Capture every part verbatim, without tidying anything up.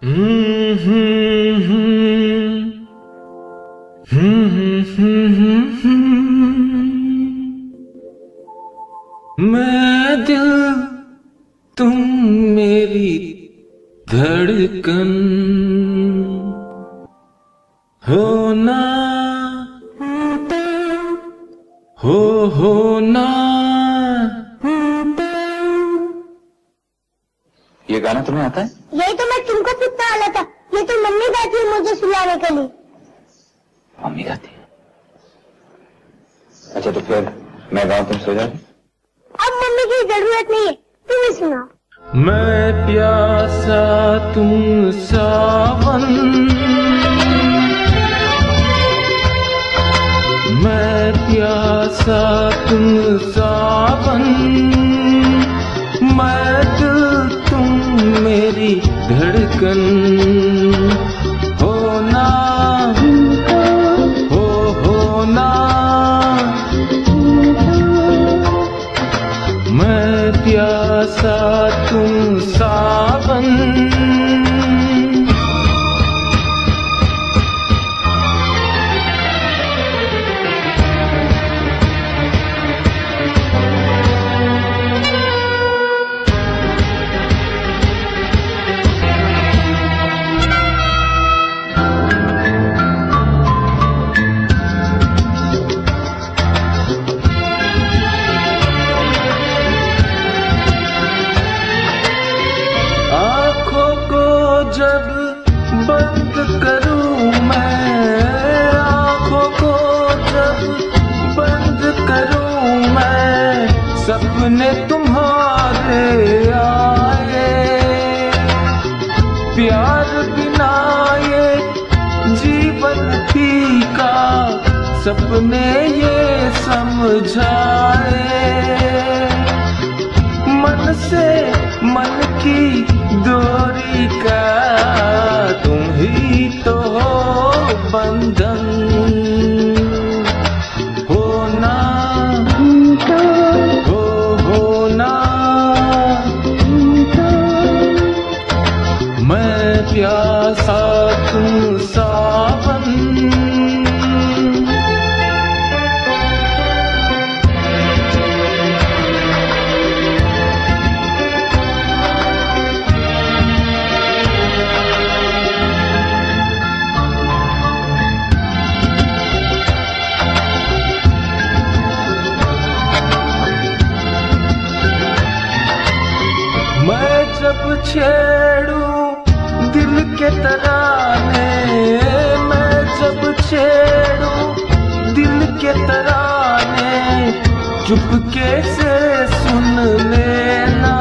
मैं दिल तुम मेरी धड़कन होना हो होना। ये गाना तुम्हें आता है? यही तो मैं तुमको पूछने वाला था। ये तो मम्मी गाती है मुझे सुलाने के लिए। मम्मी गाती है? अच्छा तो फिर मैं गाऊं, तुम सो जाओ। अब मम्मी की जरूरत नहीं है, तुम ही सुनाओ। मैं प्यासा तुम सावन, मैं प्यासा तुम सावन, मैं दिल तुम मेरी धड़कन होना हो होना। मैं प्यासा तुम सावन। जब बंद करूं मैं, आँखों को जब बंद करूं मैं, सपने तुम्हारे आए। प्यार बिना ये जीवन फीका, सपने ये समझाए। मन से मन की दूरी का तुम ही तो हो बंधन होना हो होना। मैं प्यासा तुम सावन। जब छेड़ूं दिल के तराने, मैं जब छेड़ूं दिल के तराने, चुपके से सुन लेना।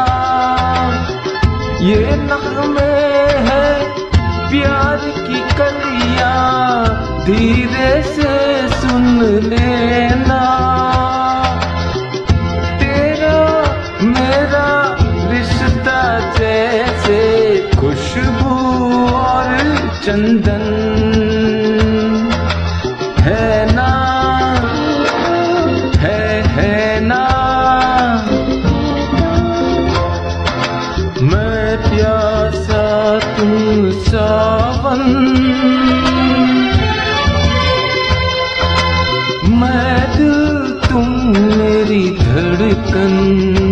ये नग़्मे है प्यार की कलियां, धीरे से सुन लेना। तेरा मेरा रिश्ता जैसे खुशबू और चंदन है ना, है है ना। मैं प्यासा तुम सावन, मैं दिल तुम मेरी धड़कन।